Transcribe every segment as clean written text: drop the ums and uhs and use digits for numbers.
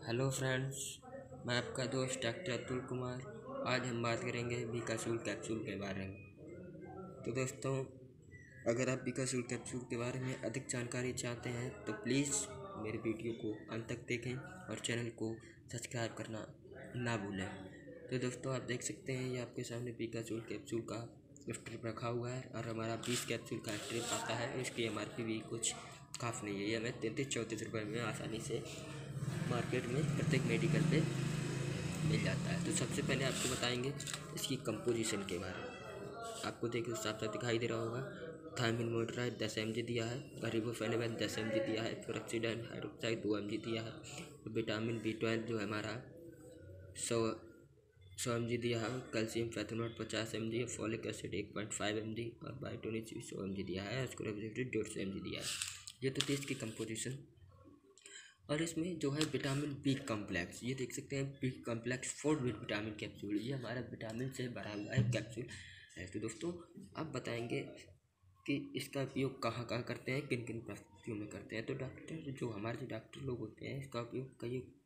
Hello friends, मैं आपका दोस्त डॉक्टर अतुल कुमार। आज हम बात करेंगे बीकासूल कैप्सूल के बारे में। तो दोस्तों, अगर आप बीकासूल कैप्सूल के बारे में अधिक जानकारी चाहते हैं तो प्लीज़ मेरे वीडियो को अंत तक देखें और चैनल को सब्सक्राइब करना ना भूलें। तो दोस्तों, आप देख सकते हैं ये आपके सामने बीकासूल कैप्सूल का स्ट्रिप रखा हुआ है और हमारा 20 कैप्सूल का स्ट्रिप आता है। इसकी MRP भी कुछ खास नहीं है, ये हमें 33-34 रुपये में आसानी से मार्केट में प्रत्येक मेडिकल पे मिल जाता है। तो सबसे पहले आपको बताएंगे इसकी कंपोजिशन के बारे में। आपको देखिए साफ साफ दिखाई दे रहा होगा। थायमिन मोइट्राइड 10 mg दिया है, रिबोफ्लोनाइन 10 mg दिया है, फ्लोक्सीडाइन हाइड्रोक्साइड 2 mg दिया है, विटामिन B12 जो है हमारा 100 mg दिया है, कैल्शियम फैथोनोट 50 mg, फॉलिक एसिड 1.5 mg और बायोटोनिक 100 mg दिया है, एस्कोरिक 150 mg दिया है। ये तो थी इसकी कंपोजिशन। और इसमें जो है विटामिन बी कॉम्प्लेक्स, ये देख सकते हैं बी कॉम्प्लेक्स 4 विटामिन कैप्सूल, ये हमारा विटामिन से भरा हुआ है कैप्सूल है। तो दोस्तों, आप बताएंगे कि इसका उपयोग कहाँ कहाँ करते हैं, किन किन परिस्थितियों में करते हैं। तो हमारे जो डॉक्टर लोग होते हैं इसका उपयोग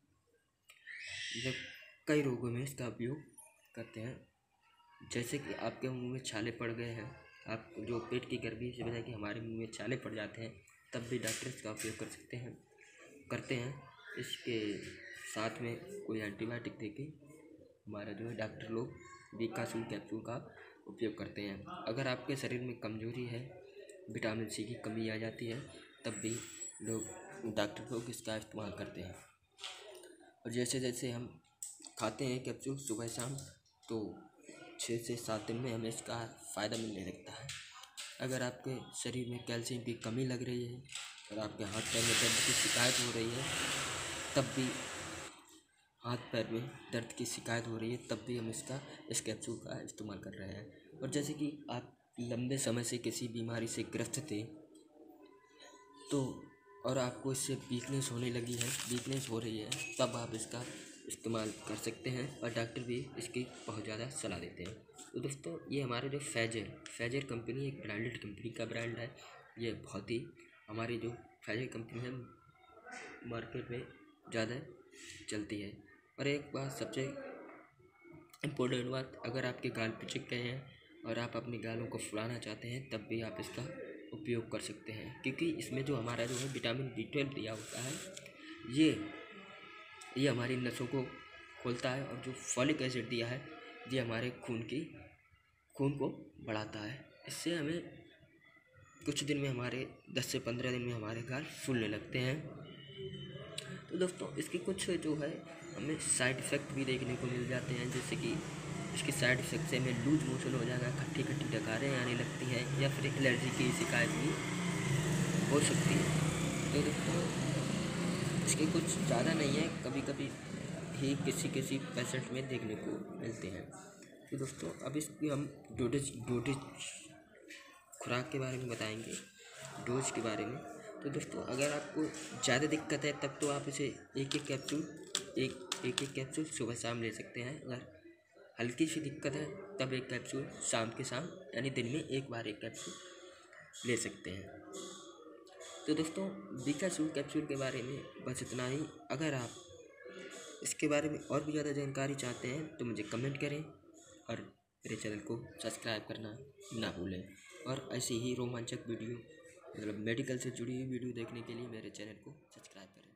कई रोगों में इसका उपयोग करते हैं। जैसे कि आपके मुंह में छाले पड़ गए हैं, आप जो पेट की गर्मी से वजह कि हमारे मुंह में छाले पड़ जाते हैं, तब भी डॉक्टर इसका उपयोग करते हैं। इसके साथ में कोई एंटीबायोटिक देके हमारा जो है डॉक्टर लोग बीकासूल कैप्सूल का उपयोग करते हैं। अगर आपके शरीर में कमजोरी है, विटामिन सी की कमी आ जाती है, तब भी डॉक्टर लोग इसका इस्तेमाल करते हैं। और जैसे जैसे हम खाते हैं कैप्सूल सुबह शाम, तो 6 से 7 दिन में हमें इसका फ़ायदा मिलने लगता है। अगर आपके शरीर में कैल्शियम की कमी लग रही है और आपके हाथ पैर में दर्द की शिकायत हो रही है, तब भी हम इस कैप्सूल का इस्तेमाल कर रहे हैं। और जैसे कि आप लंबे समय से किसी बीमारी से ग्रस्त थे तो और आपको इससे वीकनेस हो रही है, तब आप इसका इस्तेमाल कर सकते हैं और डॉक्टर भी इसकी बहुत ज़्यादा सलाह देते हैं। तो दोस्तों, ये हमारे जो फैजर कंपनी एक ब्रांडेड कंपनी का ब्रांड है। ये बहुत ही हमारी जो फैजर कंपनी है मार्केट में ज़्यादा चलती है। और एक बात सबसे इम्पोर्टेंट बात, अगर आपके गाल पिचक गए हैं और आप अपने गालों को फुलाना चाहते हैं, तब भी आप इसका उपयोग कर सकते हैं, क्योंकि इसमें जो हमारा जो है विटामिन B12 दिया होता है, ये हमारी नसों को खोलता है। और जो फॉलिक एसिड दिया है, ये हमारे खून को बढ़ाता है। इससे हमें कुछ दिन में 10 से 15 दिन में हमारे गाल फूलने लगते हैं। तो दोस्तों, इसकी कुछ जो है हमें साइड इफ़ेक्ट भी देखने को मिल जाते हैं। जैसे कि इसकी साइड इफ़ेक्ट से हमें लूज मोशन हो जाएगा, खट्टी खट्टी डकारें आने लगती हैं, या फिर एलर्जी की शिकायत भी हो सकती है। तो दोस्तों, इसके कुछ ज़्यादा नहीं है, कभी कभी ही किसी पेशेंट में देखने को मिलते हैं। तो दोस्तों, अब इसकी हम डोजेज खुराक के बारे में बताएंगे, डोज के बारे में। तो दोस्तों, अगर आपको ज़्यादा दिक्कत है तब तो आप इसे एक एक कैप्सूल सुबह शाम ले सकते हैं। अगर हल्की सी दिक्कत है तब एक कैप्सूल शाम के शाम, यानी दिन में एक बार एक कैप्सूल ले सकते हैं। तो दोस्तों, बीकासूल कैप्सूल के बारे में बस इतना ही। अगर आप इसके बारे में और भी ज़्यादा जानकारी चाहते हैं तो मुझे कमेंट करें और मेरे चैनल को सब्सक्राइब करना ना भूलें। और ऐसे ही रोमांचक वीडियो, मतलब मेडिकल से जुड़ी हुई वीडियो देखने के लिए मेरे चैनल को सब्सक्राइब करें।